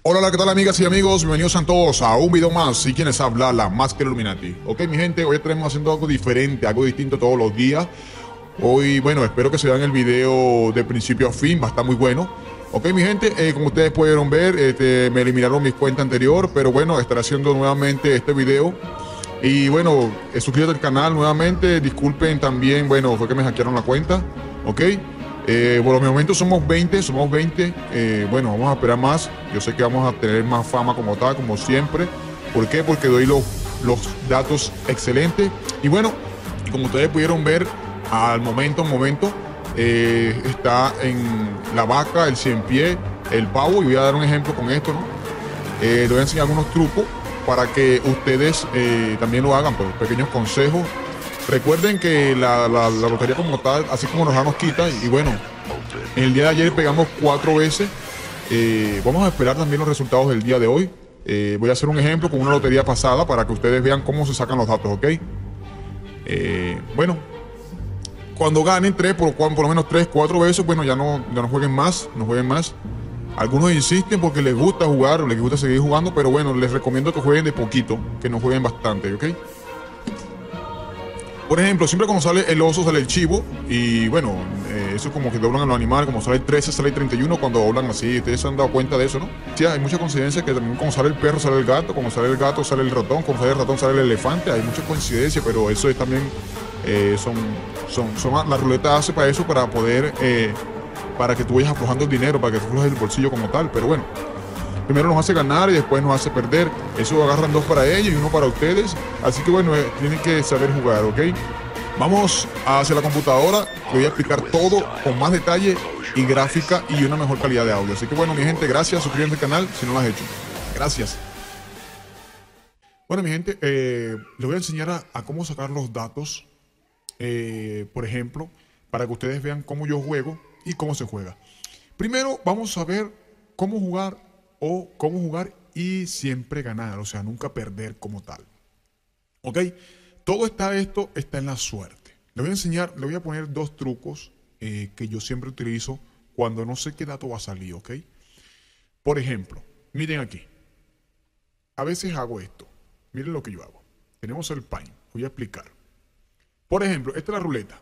Hola, hola, ¿qué tal amigas y amigos? Bienvenidos a todos a un video más. Y quienes habla, la Máscara Illuminati. Ok, mi gente, hoy estaremos haciendo algo diferente, algo distinto todos los días. Hoy, bueno, espero que se vean el video de principio a fin, va a estar muy bueno. Ok, mi gente, como ustedes pudieron ver, me eliminaron mi cuenta anterior, pero bueno, estaré haciendo nuevamente este video. Y bueno, suscríbete al canal nuevamente, disculpen también, bueno, fue que me hackearon la cuenta, ok. Por los momentos somos 20, bueno, vamos a esperar más, yo sé que vamos a tener más fama como tal, como siempre. ¿Por qué? Porque doy los datos excelentes. Y bueno, como ustedes pudieron ver, al momento, está en la vaca, el cien pie, el pavo, y voy a dar un ejemplo con esto, ¿no? Les voy a enseñar algunos trucos para que ustedes también lo hagan, pues, pequeños consejos. Recuerden que la lotería como tal, así como nos quita, y bueno, en el día de ayer pegamos 4 veces. Vamos a esperar también los resultados del día de hoy. Voy a hacer un ejemplo con una lotería pasada para que ustedes vean cómo se sacan los datos, ¿ok? Bueno, cuando ganen por lo menos 3, 4 veces, bueno, ya no jueguen más, no jueguen más. Algunos insisten porque les gusta jugar, les gusta seguir jugando, pero bueno, les recomiendo que jueguen de poquito, que no jueguen bastante, ¿ok? Por ejemplo, siempre cuando sale el oso sale el chivo, y bueno, eso es como que doblan a los animales, como sale el 13, sale el 31, cuando doblan así, ustedes se han dado cuenta de eso, ¿no? Sí, hay mucha coincidencia que también cuando sale el perro sale el gato, cuando sale el gato sale el ratón, cuando sale el ratón sale el elefante, hay mucha coincidencia, pero eso es también, la ruleta hace para eso, para poder, para que tú vayas aflojando el dinero, para que tú aflojes el bolsillo como tal, pero bueno. Primero nos hace ganar y después nos hace perder. Eso agarran 2 para ellos y 1 para ustedes. Así que bueno, tienen que saber jugar, ¿ok? Vamos hacia la computadora. Te voy a explicar todo con más detalle y gráfica y una mejor calidad de audio. Así que bueno, mi gente, gracias. Suscríbete al canal si no lo has hecho. Gracias. Bueno, mi gente, les voy a enseñar a cómo sacar los datos, por ejemplo, para que ustedes vean cómo yo juego y cómo se juega. Primero, vamos a ver cómo jugar y siempre ganar, o sea, nunca perder como tal. ¿Ok? Todo esto está en la suerte. Le voy a enseñar, le voy a poner 2 trucos que yo siempre utilizo cuando no sé qué dato va a salir, ¿ok? Por ejemplo, miren aquí. A veces hago esto. Miren lo que yo hago. Tenemos el pain. Voy a explicar. Por ejemplo, esta es la ruleta.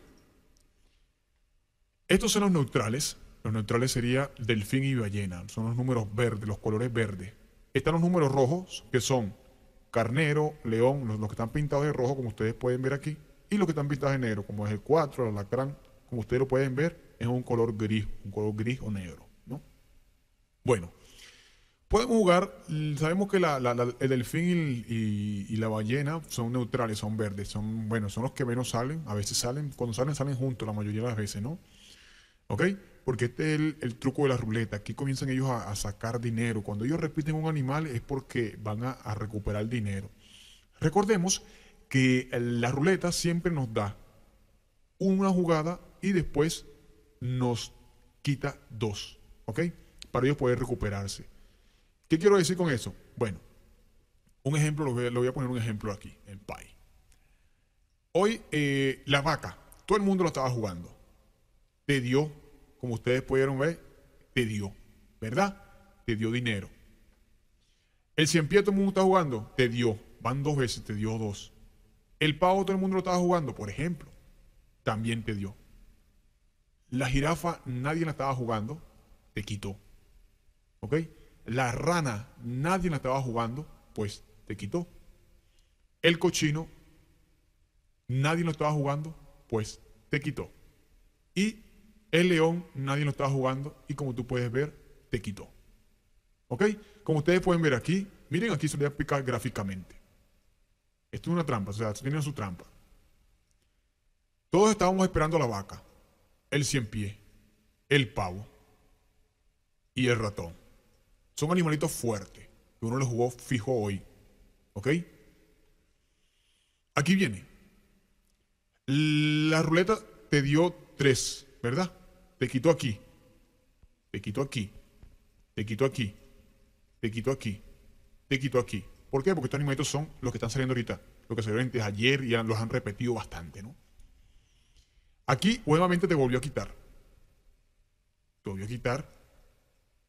Estos son los neutrales. Los neutrales sería delfín y ballena. Son los números verdes, los colores verdes. Están los números rojos, que son carnero, león, los que están pintados de rojo, como ustedes pueden ver aquí. Y los que están pintados de negro, como es el 4, el alacrán, como ustedes lo pueden ver, es un color gris o negro, ¿no? Bueno, podemos jugar, sabemos que el delfín y la ballena son neutrales, son verdes, son los que menos salen, a veces salen, cuando salen juntos la mayoría de las veces, ¿no? ¿Ok? Porque este es el truco de la ruleta. Aquí comienzan ellos a sacar dinero. Cuando ellos repiten un animal es porque van a recuperar dinero. Recordemos que la ruleta siempre nos da una jugada y después nos quita 2. ¿Ok? Para ellos poder recuperarse. ¿Qué quiero decir con eso? Bueno, un ejemplo, lo voy a poner un ejemplo aquí, en Pi. Hoy la vaca, todo el mundo lo estaba jugando. Te dio, como ustedes pudieron ver, te dio, ¿verdad? Te dio dinero. El cien pie todo el mundo está jugando, te dio, van 2 veces, te dio 2. El pavo todo el mundo lo estaba jugando, por ejemplo, también te dio. La jirafa nadie la estaba jugando, te quitó. ¿Ok? La rana nadie la estaba jugando, pues te quitó. El cochino nadie lo estaba jugando, pues te quitó. Y el león nadie lo estaba jugando y como tú puedes ver, te quitó. ¿Ok? Como ustedes pueden ver aquí, miren aquí se lo voy a explicar gráficamente. Esto es una trampa, o sea, tiene su trampa. Todos estábamos esperando a la vaca, el cien pie, el pavo y el ratón. Son animalitos fuertes que uno los jugó fijo hoy. ¿Ok? Aquí viene. La ruleta te dio 3, ¿verdad? Te quitó aquí, te quitó aquí, te quitó aquí, te quitó aquí, te quitó aquí. ¿Por qué? Porque estos animalitos son los que están saliendo ahorita, los que salieron desde ayer y los han repetido bastante, ¿no? Aquí nuevamente te volvió a quitar. Te volvió a quitar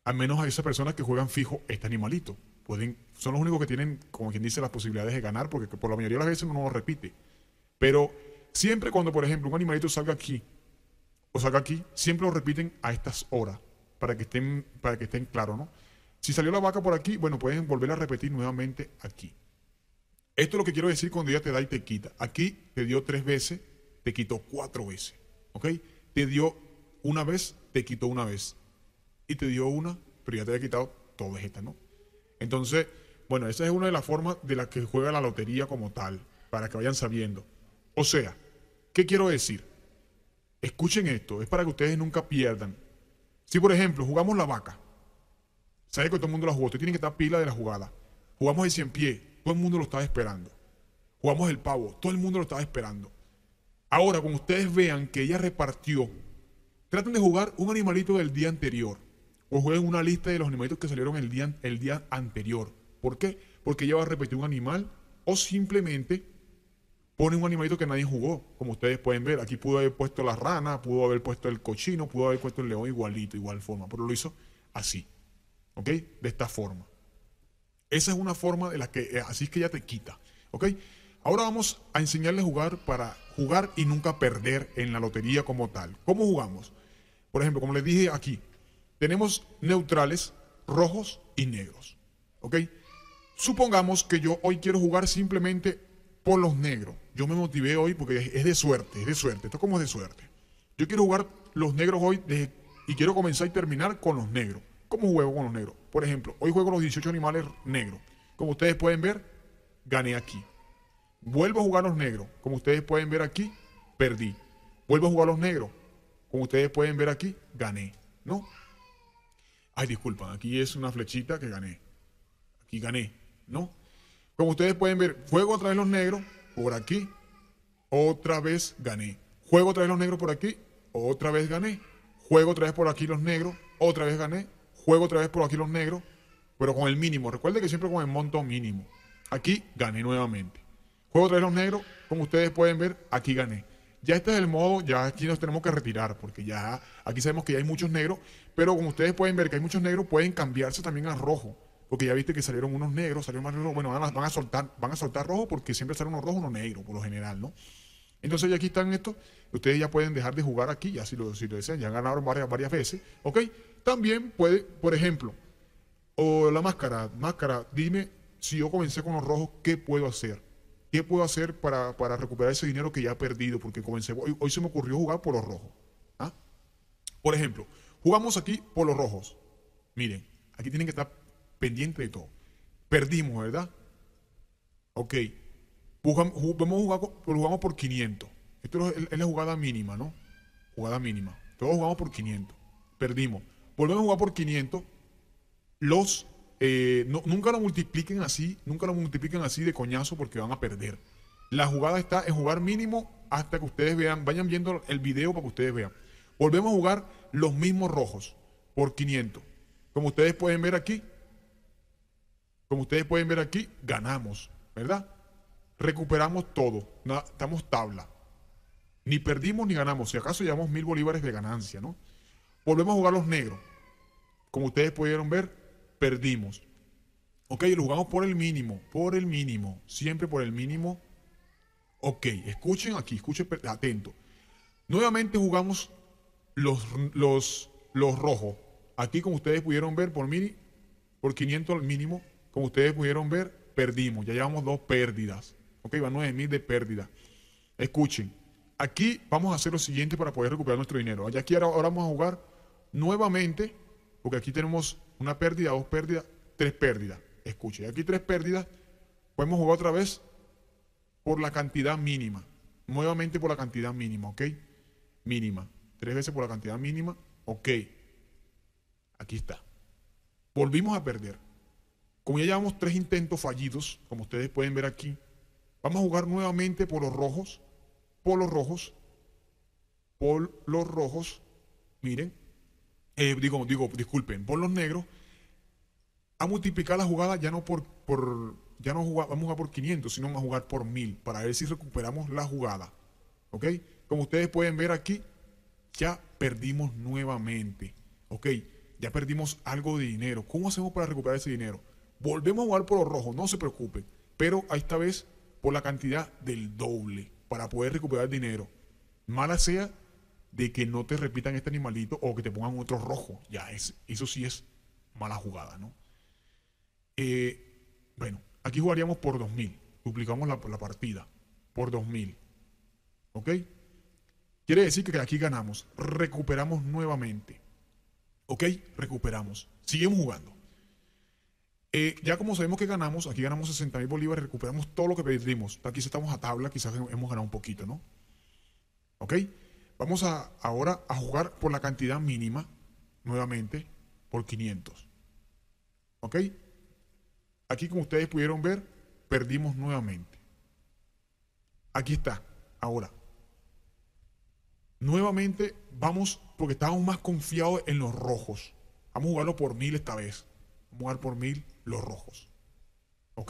Al menos a esas personas que juegan fijo este animalito. Son los únicos que tienen, como quien dice, las posibilidades de ganar, porque por la mayoría de las veces uno no lo repite. Pero siempre cuando, por ejemplo, un animalito salga aquí o salga aquí, siempre lo repiten a estas horas, para que estén claros, ¿no? Si salió la vaca por aquí, bueno, pueden volver a repetir nuevamente aquí. Esto es lo que quiero decir cuando ella te da y te quita. Aquí te dio 3 veces, te quitó 4 veces. ¿Ok? Te dio una vez, te quitó una vez. Y te dio una, pero ya te había quitado todas estas, ¿no? Entonces, bueno, esa es una de las formas de las que juega la lotería como tal, para que vayan sabiendo. O sea, ¿qué quiero decir? Escuchen esto, es para que ustedes nunca pierdan. Si, por ejemplo, jugamos la vaca, sabe que todo el mundo la jugó, usted tiene que estar pila de la jugada. Jugamos el 100 pies, todo el mundo lo estaba esperando. Jugamos el pavo, todo el mundo lo estaba esperando. Ahora, cuando ustedes vean que ella repartió, traten de jugar un animalito del día anterior. O jueguen una lista de los animalitos que salieron el día anterior. ¿Por qué? Porque ella va a repetir un animal o simplemente pone un animalito que nadie jugó. Como ustedes pueden ver, aquí pudo haber puesto la rana, pudo haber puesto el cochino, pudo haber puesto el león igualito, igual forma. Pero lo hizo así. ¿Ok? De esta forma. Esa es una forma de la que, así es que ella te quita. ¿Ok? Ahora vamos a enseñarles a jugar para jugar y nunca perder en la lotería como tal. ¿Cómo jugamos? Por ejemplo, como les dije aquí, tenemos neutrales, rojos y negros. ¿Ok? Supongamos que yo hoy quiero jugar simplemente por los negros. Yo me motivé hoy porque es de suerte, es de suerte. Esto como es de suerte. Yo quiero jugar los negros hoy y quiero comenzar y terminar con los negros. ¿Cómo juego con los negros? Por ejemplo, hoy juego los 18 animales negros. Como ustedes pueden ver, gané aquí. Vuelvo a jugar los negros. Como ustedes pueden ver aquí, perdí. Vuelvo a jugar los negros. Como ustedes pueden ver aquí, gané. ¿No? Ay, disculpan, aquí es una flechita que gané. Aquí gané, ¿no? Como ustedes pueden ver, juego otra vez los negros por aquí, otra vez gané. Juego otra vez los negros por aquí, otra vez gané. Juego otra vez por aquí los negros, otra vez gané. Juego otra vez por aquí los negros, pero con el mínimo. Recuerden que siempre con el monto mínimo. Aquí gané nuevamente. Juego otra vez los negros, como ustedes pueden ver, aquí gané. Ya este es el modo, ya aquí nos tenemos que retirar, porque ya aquí sabemos que ya hay muchos negros, pero como ustedes pueden ver que hay muchos negros, pueden cambiarse también a rojo. Porque ya viste que salieron unos negros, salieron más negros. Bueno, van a soltar rojo porque siempre salen unos rojos, unos negros, por lo general, ¿no? Entonces ya aquí están estos. Ustedes ya pueden dejar de jugar aquí, ya si lo desean, ya ganaron varias veces, ¿ok? También puede, por ejemplo, o la máscara, dime si yo comencé con los rojos, ¿qué puedo hacer? ¿Qué puedo hacer para recuperar ese dinero que ya he perdido? Porque hoy se me ocurrió jugar por los rojos. ¿Ah? Por ejemplo, jugamos aquí por los rojos. Miren, aquí tienen que estar pendiente de todo. Perdimos, ¿verdad? Ok. Jugamos por 500. Esto es la jugada mínima, ¿no? Jugada mínima. Todos jugamos por 500. Perdimos. Volvemos a jugar por 500. Nunca lo multipliquen así. Nunca lo multipliquen así de coñazo porque van a perder. La jugada está en jugar mínimo hasta que ustedes vean. Vayan viendo el video para que ustedes vean. Volvemos a jugar los mismos rojos por 500. Como ustedes pueden ver aquí. Ganamos, ¿verdad? Recuperamos todo. Estamos tabla. Ni perdimos ni ganamos. Si acaso llevamos 1000 bolívares de ganancia, ¿no? Volvemos a jugar los negros. Como ustedes pudieron ver, perdimos. Ok, lo jugamos por el mínimo. Siempre por el mínimo. Ok, escuchen aquí, escuchen atento. Nuevamente jugamos los rojos. Aquí, como ustedes pudieron ver, por 500 al mínimo. Como ustedes pudieron ver, perdimos. Ya llevamos 2 pérdidas. Ok, van 9000 de pérdida. Escuchen. Aquí vamos a hacer lo siguiente para poder recuperar nuestro dinero. Aquí ahora vamos a jugar nuevamente, porque aquí tenemos una pérdida, 2 pérdidas, 3 pérdidas. Escuchen, aquí 3 pérdidas. Podemos jugar otra vez por la cantidad mínima. Nuevamente por la cantidad mínima, ¿ok? Mínima. 3 veces por la cantidad mínima, ok. Aquí está. Volvimos a perder. Como ya llevamos 3 intentos fallidos, como ustedes pueden ver aquí, vamos a jugar nuevamente por los rojos. Miren, disculpen, por los negros, a multiplicar la jugada ya no vamos a jugar por 500, sino vamos a jugar por 1000, para ver si recuperamos la jugada, ¿ok? Como ustedes pueden ver aquí, ya perdimos nuevamente, ¿ok? Ya perdimos algo de dinero. ¿Cómo hacemos para recuperar ese dinero? Volvemos a jugar por los rojos, no se preocupen. Pero esta vez por la cantidad del doble para poder recuperar dinero. Mala sea de que no te repitan este animalito o que te pongan otro rojo. Ya, eso sí es mala jugada, ¿no? Bueno, aquí jugaríamos por 2000. Duplicamos la partida por 2000. ¿Ok? Quiere decir que aquí ganamos. Recuperamos nuevamente. ¿Ok? Recuperamos. Seguimos jugando. Ya como sabemos que ganamos, aquí ganamos 60.000 bolívares, recuperamos todo lo que perdimos. Aquí estamos a tabla, quizás hemos ganado un poquito, ¿no? ¿Ok? Vamos ahora a jugar por la cantidad mínima, nuevamente, por 500. ¿Ok? Aquí, como ustedes pudieron ver, perdimos nuevamente. Aquí está, ahora. Nuevamente vamos, porque estábamos más confiados en los rojos. Vamos a jugarlo por 1000 esta vez. Vamos a jugar por 1000 los rojos. ¿Ok?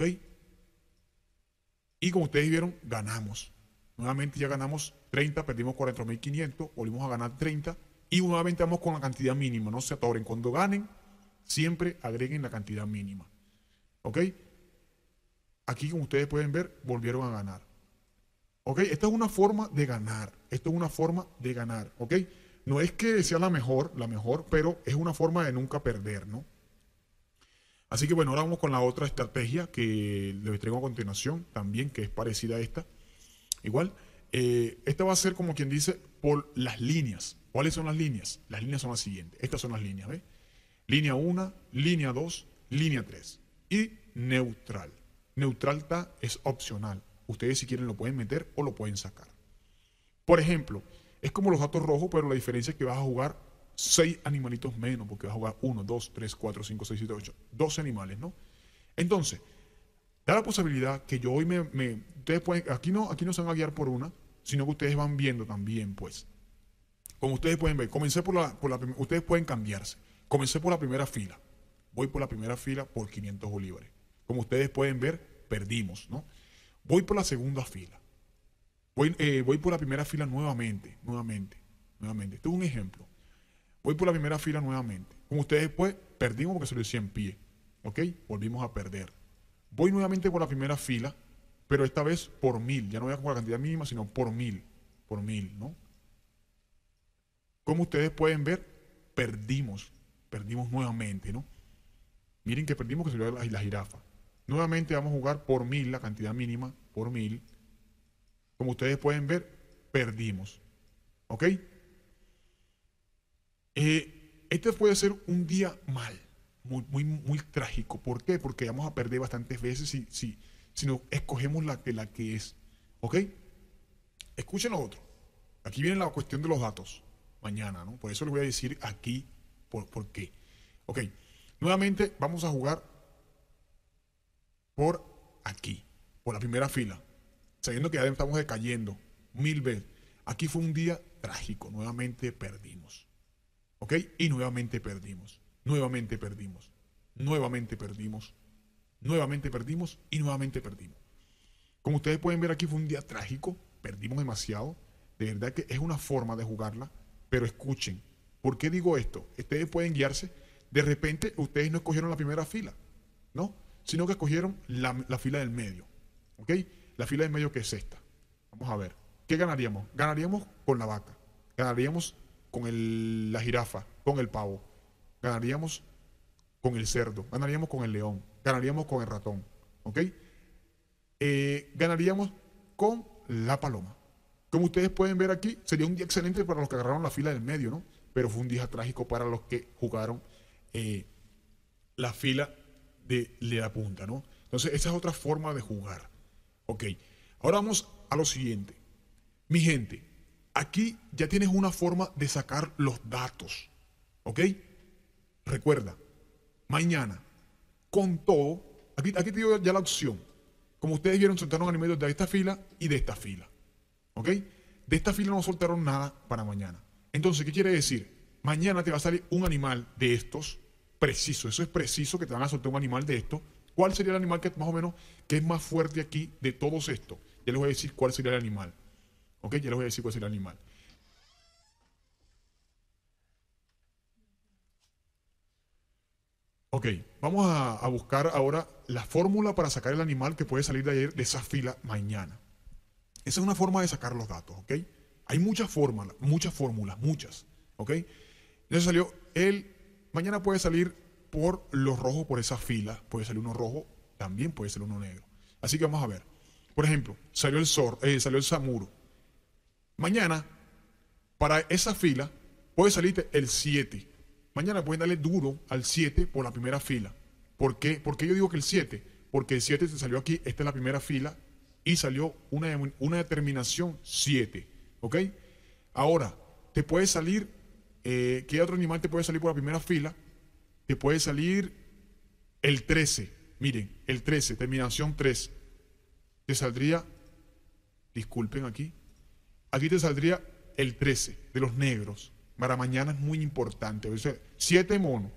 Y como ustedes vieron, ganamos. Nuevamente ya ganamos 30, perdimos 4.500, volvimos a ganar 30 y nuevamente vamos con la cantidad mínima. No se atoren. Cuando ganen, siempre agreguen la cantidad mínima. ¿Ok? Aquí, como ustedes pueden ver, volvieron a ganar. ¿Ok? Esta es una forma de ganar. Esto es una forma de ganar. ¿Ok? No es que sea la mejor, pero es una forma de nunca perder, ¿no? Así que bueno, ahora vamos con la otra estrategia que les traigo a continuación, también, que es parecida a esta. Igual, esta va a ser como quien dice por las líneas. ¿Cuáles son las líneas? Las líneas son las siguientes. Estas son las líneas, ¿ves? Línea 1, línea 2, línea 3. Y neutral. Neutral es opcional. Ustedes si quieren lo pueden meter o lo pueden sacar. Por ejemplo, es como los datos rojos, pero la diferencia es que vas a jugar 6 animalitos menos, porque vas a jugar 1, 2, 3, 4, 5, 6, 7, 8. 12 animales, ¿no? Entonces, da la posibilidad que yo hoy ustedes pueden, aquí no se van a guiar por una, sino que ustedes van viendo también, pues. Como ustedes pueden ver, comencé ustedes pueden cambiarse. Comencé por la primera fila. Voy por la primera fila por 500 bolívares. Como ustedes pueden ver, perdimos, ¿no? Voy por la segunda fila. Voy por la primera fila nuevamente. Esto es un ejemplo. Voy por la primera fila nuevamente. Como ustedes pues, perdimos porque se lo hice en pie. ¿Ok? Volvimos a perder. Voy nuevamente por la primera fila, pero esta vez por 1000. Ya no voy a con la cantidad mínima, sino por 1000. Por 1000, ¿no? Como ustedes pueden ver, perdimos. Perdimos nuevamente, ¿no? Miren que perdimos que se dio la jirafa. Nuevamente vamos a jugar por 1000, la cantidad mínima, por 1000. Como ustedes pueden ver, perdimos. ¿Ok? Este puede ser un día mal, muy trágico. ¿Por qué? Porque vamos a perder bastantes veces si no escogemos la que es. ¿Ok? Escuchen lo otro. Aquí viene la cuestión de los datos. Mañana, ¿no? Por eso les voy a decir aquí por qué. Ok. Nuevamente vamos a jugar por aquí, por la primera fila, sabiendo que ya estamos decayendo 1000 veces. Aquí fue un día trágico, nuevamente perdimos. ¿Ok? Y nuevamente perdimos, nuevamente perdimos, nuevamente perdimos, nuevamente perdimos y nuevamente perdimos. Como ustedes pueden ver, aquí fue un día trágico, perdimos demasiado. De verdad que es una forma de jugarla, pero escuchen, ¿por qué digo esto? Ustedes pueden guiarse, de repente ustedes no escogieron la primera fila, ¿no? Sino que escogieron la fila del medio. ¿Ok? La fila del medio, que es esta. Vamos a ver. ¿Qué ganaríamos? Ganaríamos con la vaca. Ganaríamos con la jirafa, con el pavo. Ganaríamos con el cerdo. Ganaríamos con el león. Ganaríamos con el ratón. ¿Ok? Ganaríamos con la paloma. Como ustedes pueden ver aquí, sería un día excelente para los que agarraron la fila del medio, ¿no? Pero fue un día trágico para los que jugaron la fila de la punta, ¿no? Entonces, esa es otra forma de jugar. Ok, ahora vamos a lo siguiente. Mi gente, aquí ya tienes una forma de sacar los datos. ¿Ok? Recuerda, mañana, con todo, aquí te digo ya la opción. Como ustedes vieron, soltaron animales de esta fila y de esta fila. ¿Ok? De esta fila no soltaron nada para mañana. Entonces, ¿qué quiere decir? Mañana te va a salir un animal de estos preciso. Eso es preciso que te van a soltar un animal de estos. ¿Cuál sería el animal que más o menos que es más fuerte aquí de todos estos? Ya les voy a decir cuál sería el animal. ¿Ok? Ya les voy a decir cuál sería el animal. Ok, vamos a buscar ahora la fórmula para sacar el animal que puede salir de ayer de esa fila mañana. Esa es una forma de sacar los datos, ¿ok? Hay muchas fórmulas, muchas, ¿ok? Entonces salió mañana puede salir por los rojos, por esa fila, puede salir uno rojo, también puede ser uno negro. Así que vamos a ver. Por ejemplo, salió el Samuro. Mañana, para esa fila, puede salirte el 7. Mañana pueden darle duro al 7 por la primera fila. ¿Por qué? Porque yo digo que el 7, porque el 7 se salió aquí, esta es la primera fila, y salió una determinación 7. ¿Ok? Ahora, te puede salir, ¿qué otro animal te puede salir por la primera fila? Te puede salir el 13. Miren, el 13, terminación 3. Te saldría, disculpen aquí te saldría el 13 de los negros. Para mañana es muy importante. O sea, 7 monos,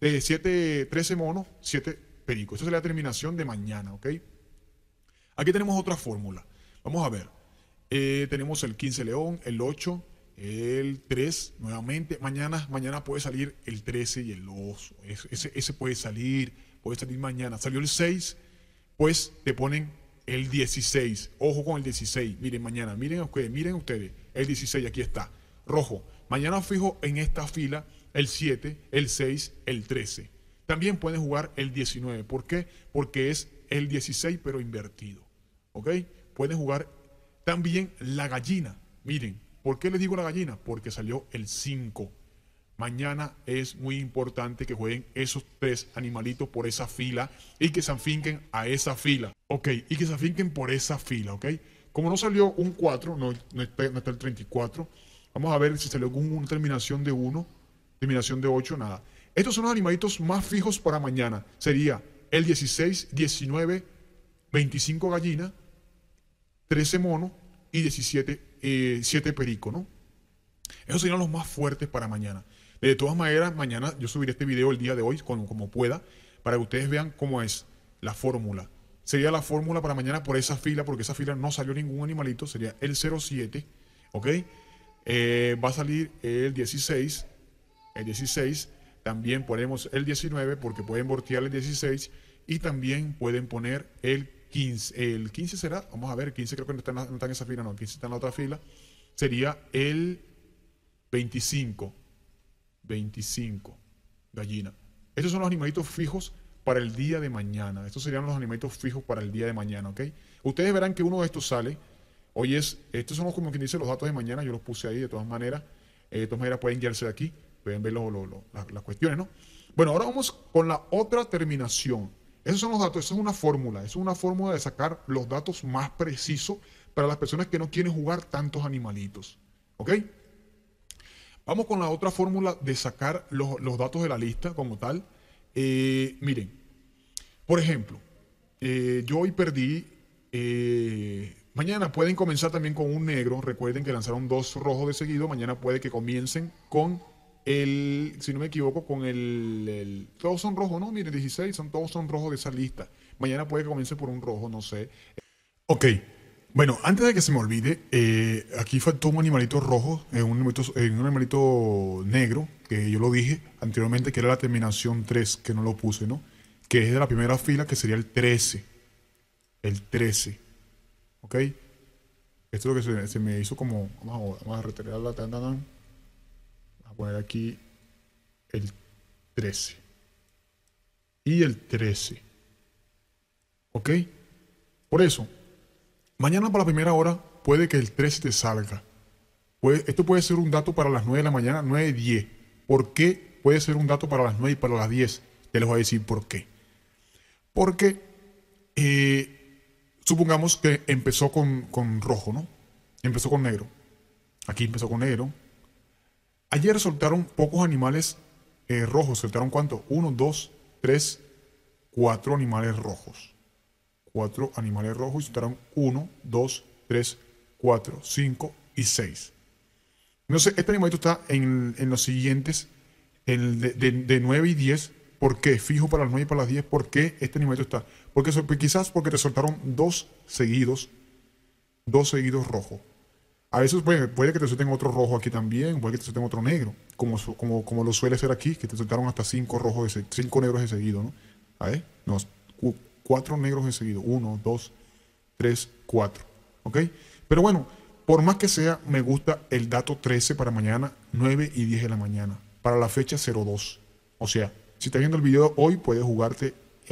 13 monos, 7 pericos. Esa es la terminación de mañana, ¿ok? Aquí tenemos otra fórmula. Vamos a ver. Tenemos el 15 león, el 8, el 3, nuevamente. Mañana puede salir el 13 y el oso. Ese puede salir mañana. Salió el 6, pues te ponen el 16. Ojo con el 16. Miren mañana, miren ustedes. El 16, aquí está. Rojo. Mañana fijo en esta fila el 7, el 6, el 13. También pueden jugar el 19. ¿Por qué? Porque es el 16 pero invertido. ¿Ok? Pueden jugar también la gallina. Miren, ¿por qué les digo la gallina? Porque salió el 5. Mañana es muy importante que jueguen esos 3 animalitos por esa fila y que se afinquen a esa fila. Ok, y que se afinquen por esa fila, ok. Como no salió un 4, no está el 34. Vamos a ver si salió una terminación de 1, terminación de 8, nada. Estos son los animalitos más fijos para mañana. Sería el 16, 19, 25 gallina, 13 mono y 17, 7 perico, ¿no? Esos serían los más fuertes para mañana. De todas maneras, mañana yo subiré este video el día de hoy, como pueda, para que ustedes vean cómo es la fórmula. Sería la fórmula para mañana por esa fila, porque esa fila no salió ningún animalito, sería el 07, ¿ok? Va a salir el 16, también ponemos el 19, porque pueden voltear el 16, y también pueden poner el 15. ¿El 15 será? Vamos a ver, el 15 creo que no está en esa fila, no, el 15 está en la otra fila. Sería el 25, gallina. Estos son los animalitos fijos para el día de mañana. Estos serían los animalitos fijos para el día de mañana, ¿ok? Ustedes verán que uno de estos sale. Hoy estos son como quien dice los datos de mañana. Yo los puse ahí de todas maneras. De todas maneras pueden guiarse de aquí. Pueden ver las cuestiones, ¿no? Bueno, ahora vamos con la otra terminación. Esos son los datos. Esa es una fórmula. Es una fórmula de sacar los datos más precisos para las personas que no quieren jugar tantos animalitos, ¿ok? Vamos con la otra fórmula de sacar los datos de la lista como tal. Miren, por ejemplo, yo hoy perdí. Mañana pueden comenzar también con un negro. Recuerden que lanzaron 2 rojos de seguido. Mañana puede que comiencen con si no me equivoco, con todos son rojos, ¿no? Miren, 16, todos son rojos de esa lista. Mañana puede que comience por un rojo, no sé. Ok. Bueno, antes de que se me olvide, aquí faltó un animalito rojo, un animalito negro, que yo lo dije anteriormente, que era la terminación 3, que no lo puse, ¿no? Que es de la primera fila, que sería el 13. El 13. ¿Ok? Esto es lo que se me hizo como... Vamos a retirar la tanda. Vamos a poner aquí el 13. Y el 13. ¿Ok? Por eso... Mañana para la primera hora puede que el 13 te salga. Esto puede ser un dato para las 9 de la mañana, 9:10. ¿Por qué puede ser un dato para las 9 y para las 10? Te les voy a decir por qué. Porque supongamos que empezó con rojo, ¿no? Empezó con negro. Aquí empezó con negro. Ayer soltaron pocos animales rojos. ¿Soltaron cuánto? 1, 2, 3, 4 animales rojos. 4 animales rojos y soltaron 1, 2, 3, 4, 5 y 6. Entonces, este animalito está en los siguientes, de 9 y 10. ¿Por qué? Fijo para las 9 y para las 10. ¿Por qué este animalito está? Quizás porque te soltaron 2 seguidos rojos. A veces puede que te suelten otro rojo aquí también, puede que te suelten otro negro, como lo suele ser aquí, que te sueltaron hasta 5 negros de seguido, ¿no? A ver, no, 4 negros de seguido, 1, 2, 3, 4, ¿ok? Pero bueno, por más que sea, me gusta el dato 13 para mañana, 9 y 10 de la mañana, para la fecha 02. O sea, si estás viendo el video hoy, puedes jugarte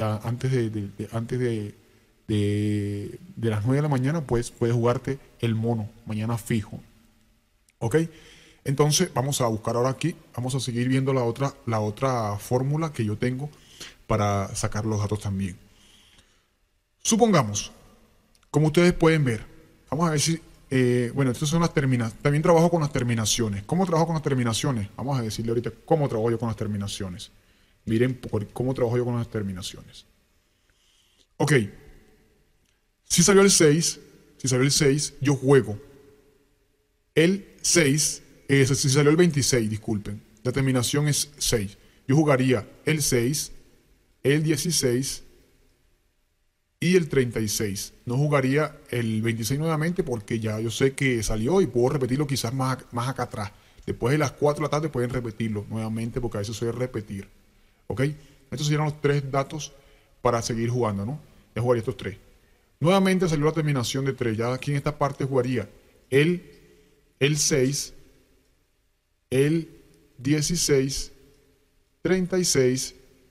antes de las 9 de la mañana, pues puedes jugarte el mono, mañana fijo. ¿Ok? Entonces vamos a buscar ahora aquí, vamos a seguir viendo la otra fórmula que yo tengo para sacar los datos también. Supongamos, como ustedes pueden ver, vamos a ver si, bueno, estas son las terminaciones, también trabajo con las terminaciones. ¿Cómo trabajo con las terminaciones? Vamos a decirle ahorita cómo trabajo yo con las terminaciones. Miren cómo trabajo yo con las terminaciones. Ok, si salió el 6, yo juego el 6, si salió el 26, disculpen, la terminación es 6. Yo jugaría el 6, el 16 y el 36. No jugaría el 26 nuevamente porque ya yo sé que salió y puedo repetirlo quizás más acá atrás. Después de las 4 de la tarde pueden repetirlo nuevamente porque a veces suele repetir. ¿Ok? Estos serían los 3 datos para seguir jugando, ¿no? Ya jugaría estos 3. Nuevamente salió la terminación de 3. Ya aquí en esta parte jugaría el 6, el 16, 36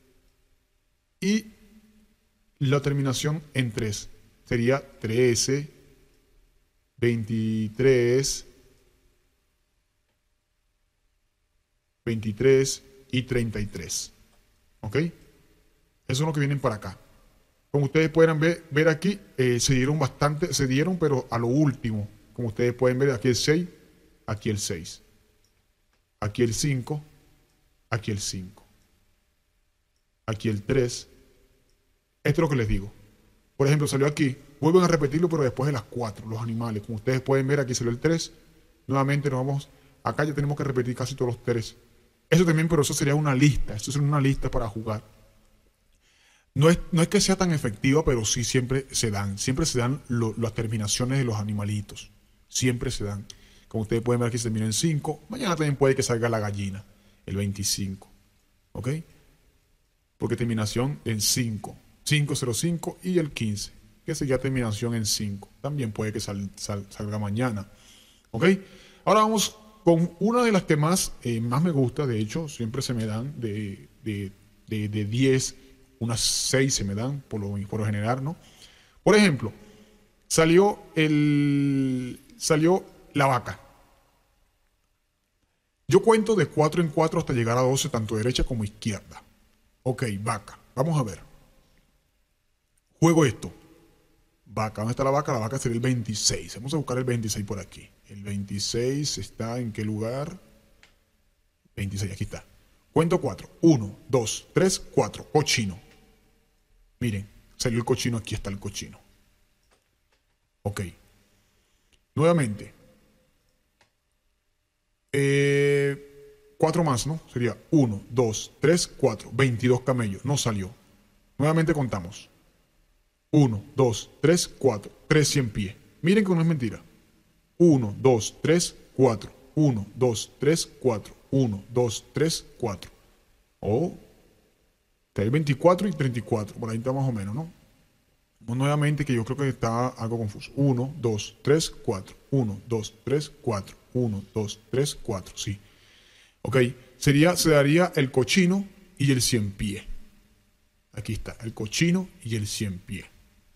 y la terminación en 3. Sería 13, 23, 23 y 33. ¿Ok? Eso es lo que vienen para acá. Como ustedes pueden ver aquí, se dieron, pero a lo último. Como ustedes pueden ver, aquí el 6, aquí el 6. Aquí el 5, aquí el 5. Aquí el 3. Esto es lo que les digo. Por ejemplo, salió aquí. Vuelven a repetirlo, pero después de las 4, los animales. Como ustedes pueden ver, aquí salió el 3. Nuevamente nos vamos. Acá ya tenemos que repetir casi todos los 3. Eso también, pero eso sería una lista. Esto es una lista para jugar. No es que sea tan efectiva, pero sí siempre se dan. Siempre se dan las terminaciones de los animalitos. Siempre se dan. Como ustedes pueden ver, aquí se terminó en 5. Mañana también puede que salga la gallina, el 25. ¿Ok? Porque terminación en 5. 505 y el 15. Que sería terminación en 5. También puede que salga mañana. ¿Ok? Ahora vamos con una de las que más me gusta. De hecho, siempre se me dan de 10. Unas 6 se me dan, por lo general, ¿no? Por ejemplo, salió la vaca. Yo cuento de 4 en 4 hasta llegar a 12, tanto derecha como izquierda. Ok, vaca. Vamos a ver. Juego esto. Vaca. ¿Dónde está la vaca? La vaca sería el 26. Vamos a buscar el 26 por aquí. El 26 está en qué lugar. 26, aquí está. Cuento 4. 1, 2, 3, 4. Cochino. Miren, salió el cochino, aquí está el cochino. Ok. Nuevamente. 4 más, ¿no? Sería 1, 2, 3, 4. 22 camellos. No salió. Nuevamente contamos. 1, 2, 3, 4. 3 100 pies. Miren que no es mentira. 1, 2, 3, 4. 1, 2, 3, 4. 1, 2, 3, 4. Oh. Hay 24 y 34, por ahí está más o menos, ¿no? Nuevamente que yo creo que está algo confuso. 1, 2, 3, 4. 1, 2, 3, 4. 1, 2, 3, 4, sí. Ok, se daría el cochino y el 100 pie. Aquí está, el cochino y el 100 pie.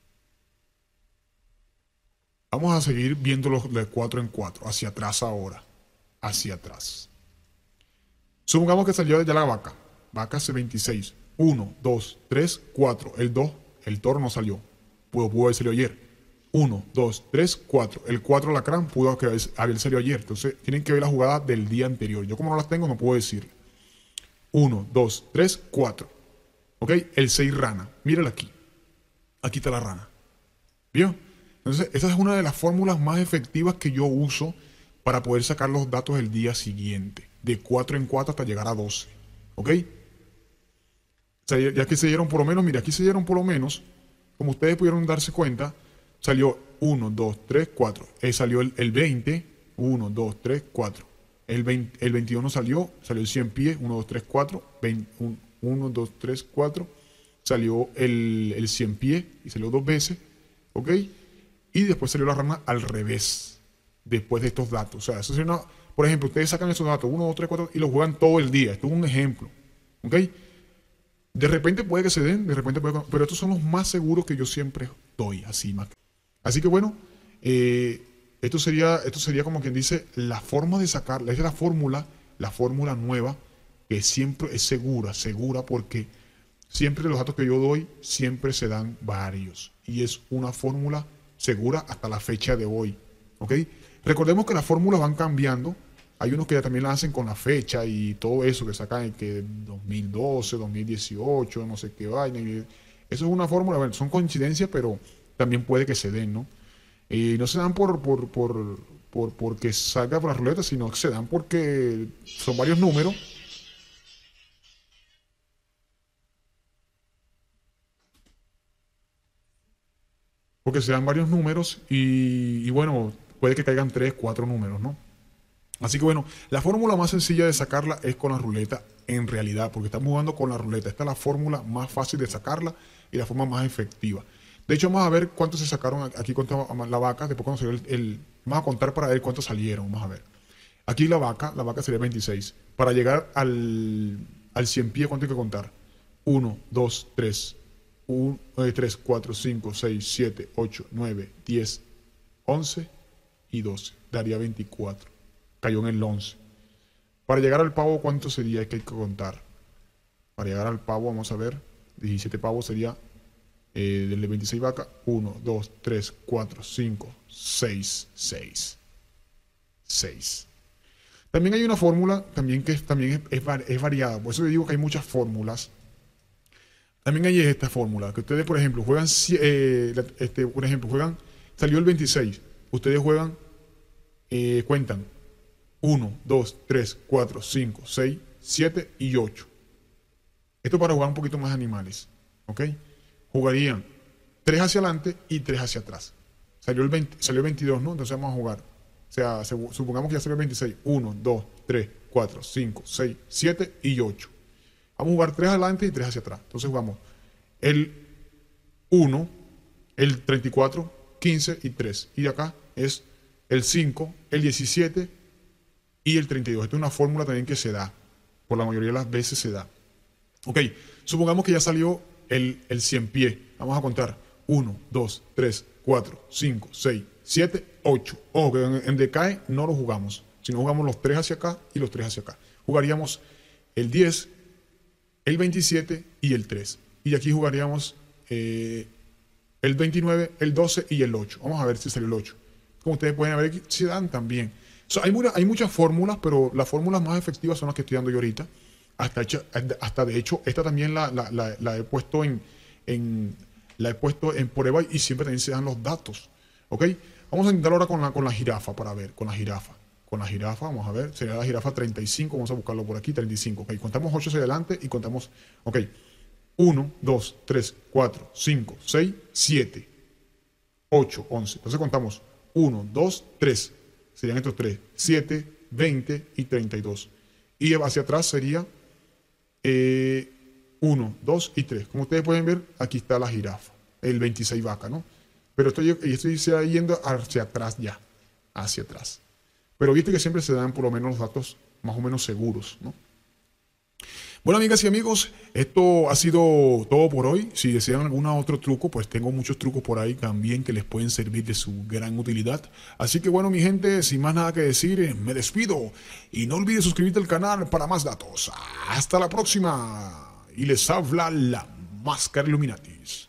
Vamos a seguir viéndolos de 4 en 4, hacia atrás ahora. Hacia atrás. Supongamos que salió ya la vaca. Vaca C26. 1, 2, 3, 4. El 2, el toro no salió. Pudo haber salido ayer. 1, 2, 3, 4. El 4 alacrán pudo haber salido ayer. Entonces tienen que ver las jugadas del día anterior. Yo como no las tengo no puedo decir. 1, 2, 3, 4. ¿Ok? El 6 rana. Mírala aquí. Aquí está la rana. ¿Vio? Entonces esa es una de las fórmulas más efectivas que yo uso para poder sacar los datos del día siguiente. De 4 en 4 hasta llegar a 12. ¿Ok? Ya que se dieron por lo menos, mira, aquí se dieron por lo menos, como ustedes pudieron darse cuenta, salió 1, 2, 3, 4. Salió el 20, 1, 2, 3, 4. El 22 no salió el 100 pies, 1, 2, 3, 4. 1, 2, 3, 4. Salió el 100 pies y salió 2 veces, ¿ok? Y después salió la rana al revés, después de estos datos. O sea, eso es una, por ejemplo, ustedes sacan esos datos, 1, 2, 3, 4, y los juegan todo el día. Esto es un ejemplo, ¿ok? De repente puede que se den, de repente puede que, pero estos son los más seguros que yo siempre doy, así más. Así que bueno, esto sería como quien dice la forma de sacarla, es la fórmula nueva que siempre es segura porque siempre los datos que yo doy siempre se dan varios y es una fórmula segura hasta la fecha de hoy, ¿ok? Recordemos que las fórmulas van cambiando. Hay unos que ya también la hacen con la fecha y todo eso que sacan que 2012, 2018, no sé qué vaina. Eso es una fórmula, bueno, son coincidencias, pero también puede que se den, ¿no? Y no se dan porque salga por la ruleta, sino que se dan porque son varios números. Porque se dan varios números y bueno, puede que caigan 3, 4 números, ¿no? Así que bueno, la fórmula más sencilla de sacarla es con la ruleta en realidad, porque estamos jugando con la ruleta. Esta es la fórmula más fácil de sacarla y la forma más efectiva. De hecho, vamos a ver cuántos se sacaron. Aquí contamos la vaca, después cuando salió vamos a contar para ver cuántos salieron, vamos a ver. Aquí la vaca sería 26. Para llegar al 100 pie, ¿cuánto hay que contar? 1, 2, 3, 3, 4, 5, 6, 7, 8, 9, 10, 11 y 12. Daría 24. Cayó en el 11. Para llegar al pavo, ¿cuánto sería que hay que contar? Para llegar al pavo, vamos a ver. 17 pavos sería del de 26 vacas. 1, 2, 3, 4, 5, 6, 6. 6. También hay una fórmula también que es variada. Por eso le digo que hay muchas fórmulas. También hay esta fórmula, que ustedes, por ejemplo, juegan, salió el 26. Ustedes juegan, cuentan 1, 2, 3, 4, 5, 6, 7 y 8. Esto para jugar un poquito más animales, ¿ok? Jugarían 3 hacia adelante y 3 hacia atrás. Salió el 22, ¿no? Entonces vamos a jugar. O sea, supongamos que ya salió el 26. 1, 2, 3, 4, 5, 6, 7 y 8. Vamos a jugar 3 adelante y 3 hacia atrás. Entonces jugamos el 1, el 34, 15 y 3. Y de acá es el 5, el 17 y el 32. Esta es una fórmula también que se da. Por la mayoría de las veces se da. Ok, supongamos que ya salió el 100 pie. Vamos a contar 1, 2, 3, 4, 5, 6, 7, 8. Ojo, que en decae no lo jugamos. Sino jugamos los 3 hacia acá y los 3 hacia acá. Jugaríamos el 10, el 27 y el 3. Y aquí jugaríamos el 29, el 12 y el 8. Vamos a ver si sale el 8. Como ustedes pueden ver aquí, se dan también. Hay muchas fórmulas, pero las fórmulas más efectivas son las que estoy dando yo ahorita. Hasta de hecho, esta también la he puesto en prueba y siempre también se dan los datos. ¿Ok? Vamos a intentar ahora con la jirafa para ver, con la jirafa. Con la jirafa, vamos a ver, sería la jirafa 35, vamos a buscarlo por aquí, 35. Ok, contamos 8 hacia adelante y contamos, ok, 1, 2, 3, 4, 5, 6, 7, 8, 11. Entonces contamos 1, 2, 3, serían estos 3, 7, 20 y 32. Y hacia atrás sería 1, 2 y 3. Como ustedes pueden ver, aquí está la jirafa, el 26 vaca, ¿no? Pero estoy yendo hacia atrás ya, hacia atrás. Pero viste que siempre se dan por lo menos los datos más o menos seguros, ¿no? Bueno, amigas y amigos, esto ha sido todo por hoy. Si desean algún otro truco, pues tengo muchos trucos por ahí también que les pueden servir de su gran utilidad. Así que bueno, mi gente, sin más nada que decir, me despido. Y no olvides suscribirte al canal para más datos. Hasta la próxima. Y les habla la Máscara Illuminatis.